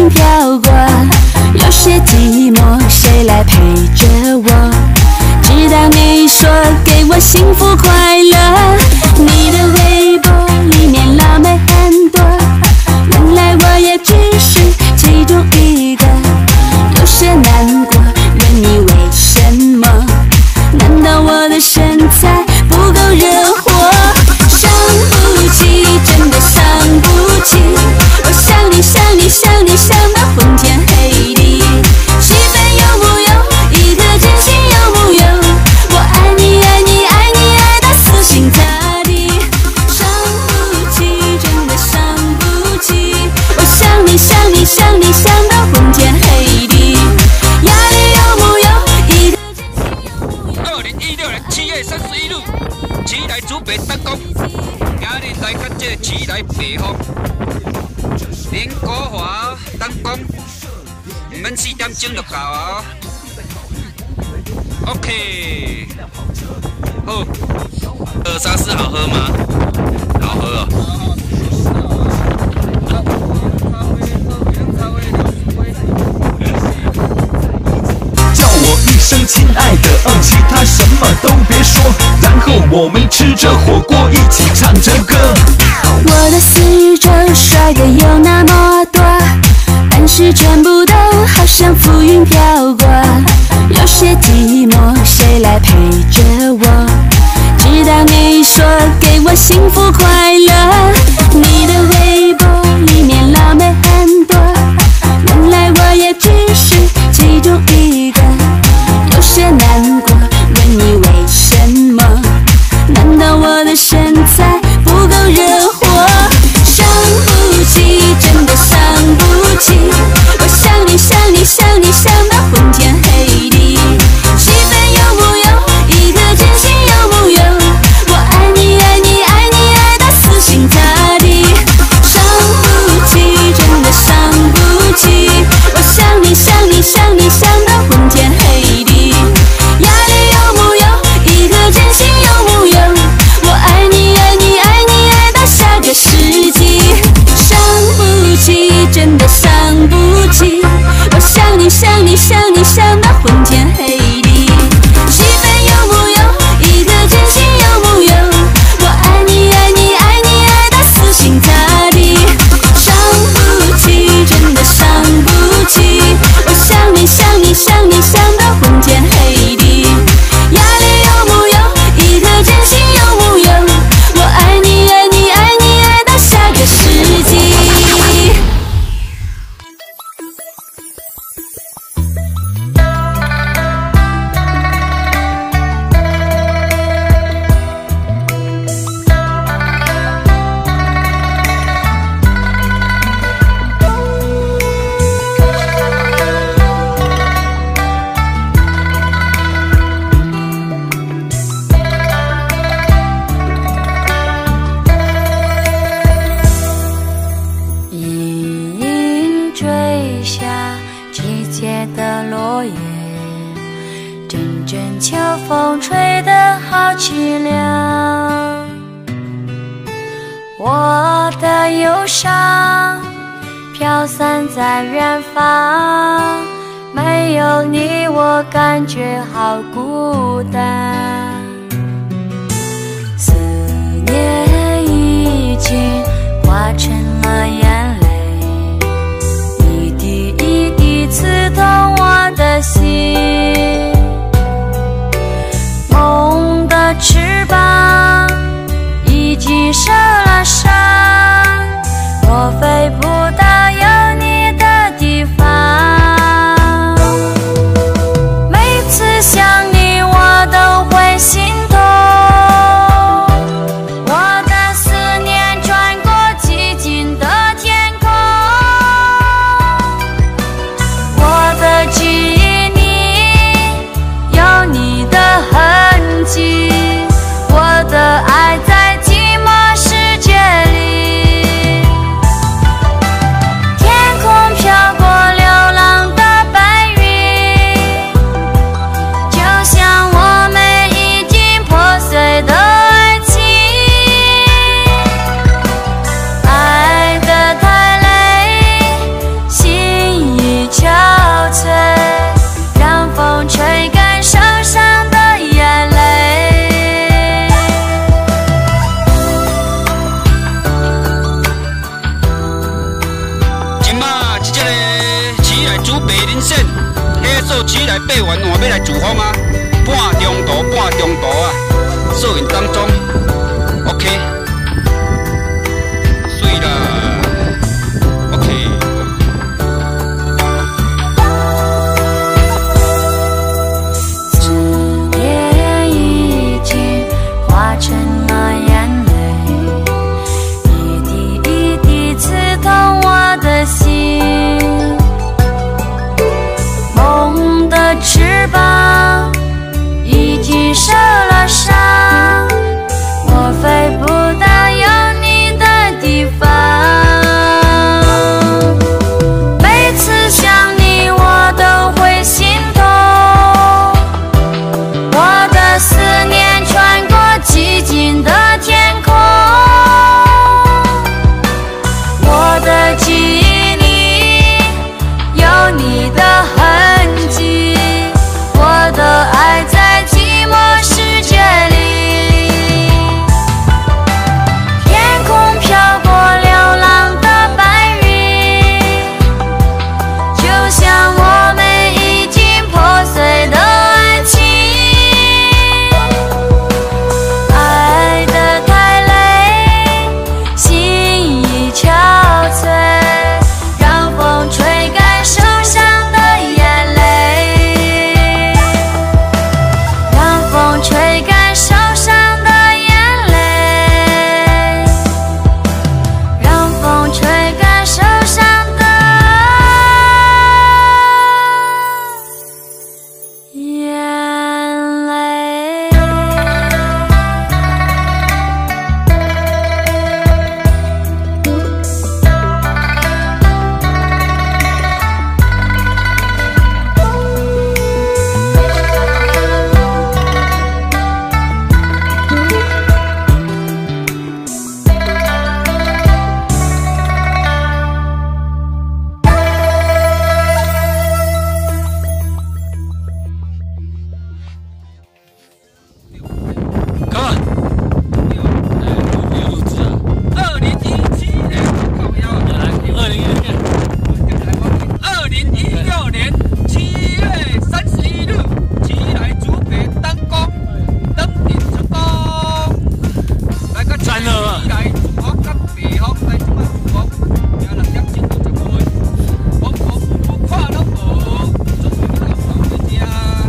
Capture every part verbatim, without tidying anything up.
云飘过，有些寂寞，谁来陪着我？直到你说给我幸福快乐，你的微博里面辣妹很多，原来我也只是其中一个，有些难过，问你为什么？难道我的身材不够惹火？伤不起，真的伤不起，我想你想你想你想到昏天黑地，西北有木有一颗真心有木有？我爱你爱你爱你爱到死心塌地，伤不起，真的伤不起，我想你想你想你想到昏天黑地，压力有木有一颗真心有木有？ 二零一六年七月三十一日，起来主北登公，今日来到这起来北方，林国华登公，唔免四点钟就到哦。OK， 好，二沙士好喝吗？好喝哦。 叫我一声亲爱的，嗯，其他什么都别说，然后我们吃着火锅一起唱着歌。 我的四周帅哥有那么多，但是全部都好像浮云飘过，有些寂寞，谁来陪着我？直到你说给我幸福快乐，你的微博里面辣妹很多，原来我也只是其中一个，有些难过，问你为什么？难道我的身材不够惹火？伤不起，真的伤不起，我想你想你想你想到昏天黑地，西北有木有一颗真心有木有？我爱你爱你爱你爱到死心塌地，伤不起，真的伤不起，我想你想你想你想到昏天黑地，压力有木有一颗真心有木有？我爱你爱你爱你爱到下个世纪，伤不起，真的伤不起，我想你想你想你想到昏天黑地，西北有木有一颗真心有木有？我爱你爱你爱你爱到死心塌地，伤不起，真的伤不起，我想你想你想你想到昏天黑地，压力有木有一颗真心有木有？我爱你爱你爱你爱到下个世纪。 隐隐坠下季节的落叶，阵阵秋风吹得好凄凉。我的忧伤飘散在远方，没有你我感觉好孤单。思念已经化成了眼泪，一滴一滴刺痛我的心。梦的翅膀已经受了伤，我飞不到有你的地方。每次想你我都会心痛，我的思念转过做起来爬完换要来自封啊，半中途半中途啊，摄影当中 ，OK， 水啦 ，OK。 字典已经化成了眼泪，一滴一滴刺痛我的心。梦的翅膀已经受了伤，我飞不到有你的地方。每次想你我都会心痛，我的思念穿过寂静的天空，我的记忆里有你的痕迹，我的爱在寂寞世界里。天空飘过流浪的白云，就像我们已经破碎的爱情。爱得太累，心已憔悴，让风吹干手上的眼泪，让风吹干手上的眼泪，让风吹干手上的眼泪。 干嘛？有录制啊？ 二零一七年，靠腰， 二零一六年， 二零一六年七月三十一日，起来主北登公，登顶成功。来个赞了嘛起来主峰跟北峰来这摆主峰，有六点钟就十分，峰峰不看拢无，准备要跑回家。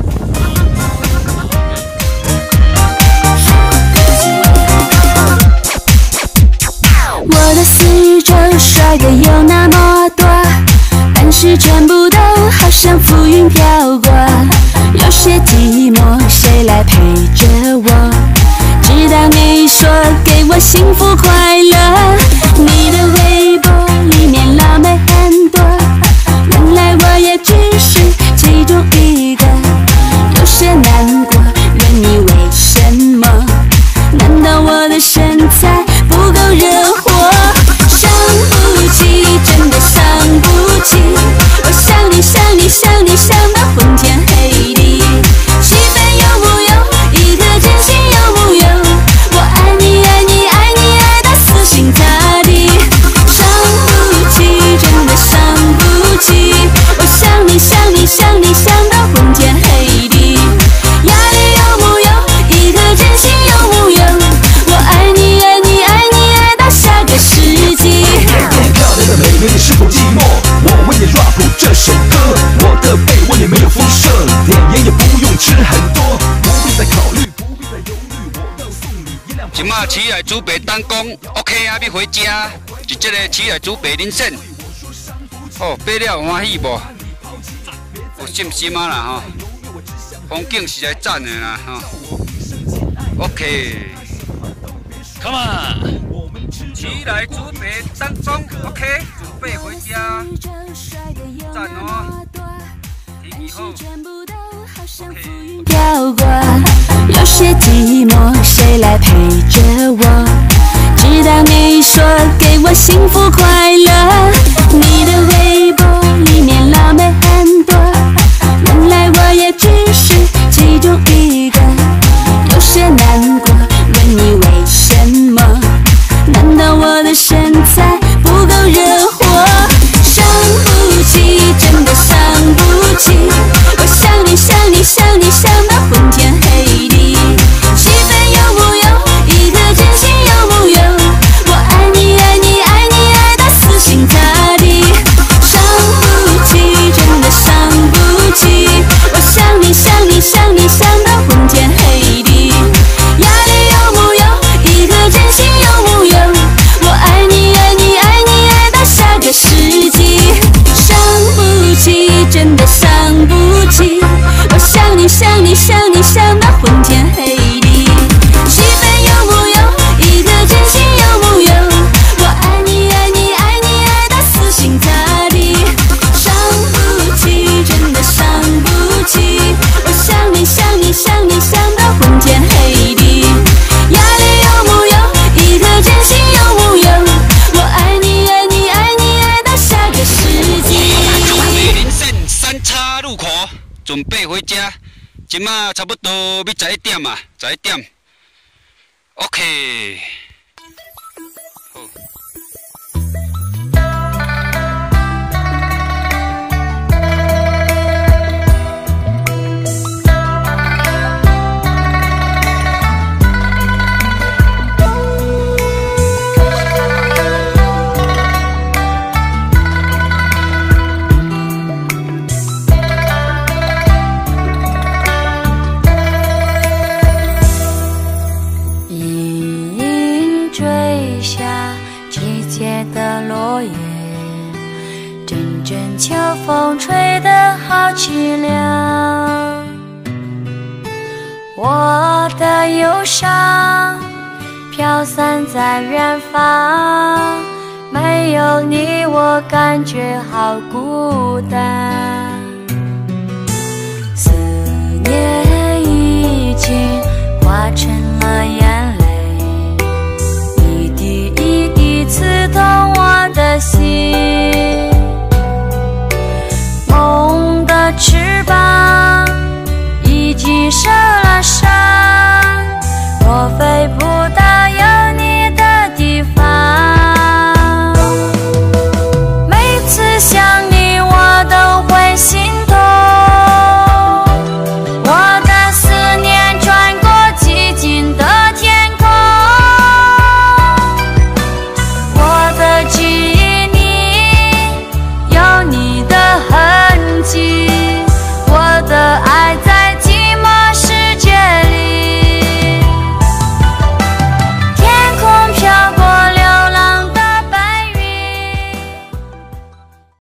我的四周帅哥有那么多，但是全部都好像浮云飘过。有些寂寞，谁来陪着我？直到你说给我幸福快乐，你的微博里面辣妹很多，原来我也只是其中一个。有些难过，问你为什么？难道我的身材不够惹火？伤不起，真的伤不起。我想你想你想你想到昏天黑地，气氛有木有？一颗真心有木有？我爱你爱你爱你爱到死心塌地，伤不起，真的伤不起。我想你想你想你想到昏天黑地，压力有木有？一颗真心有木有？我爱你爱你爱你爱到下个世纪。 漂亮的妹妹，你是否寂寞？我为你 rap 这首歌，我的被窝里没有辐射，点烟也不用吃很多，不必再考虑，不必再犹豫，我要送你一辆。 即马起来主北登公 ，OK 啊，要回家，就这个起来主北人生。哦，爬了欢喜无？有信心啊啦吼，风景实在赞的啦吼。OK， Come on！ 起来主北登公 ，OK， 准备回家，赞哦，天气好。OK。 飘过，有些寂寞，谁来陪着我？直到你说给我幸福快乐，你的微博里面辣妹很多，原来我也只是其中一个。有些难过，问你为什么？难道我的身材不够惹火？伤不起，真的伤不起。我想准备回家。即马差不多要十一点啊，十一点。OK。好。 的落叶，阵阵秋风吹得好凄凉。我的忧伤飘散在远方，没有你我感觉好孤单。思念已经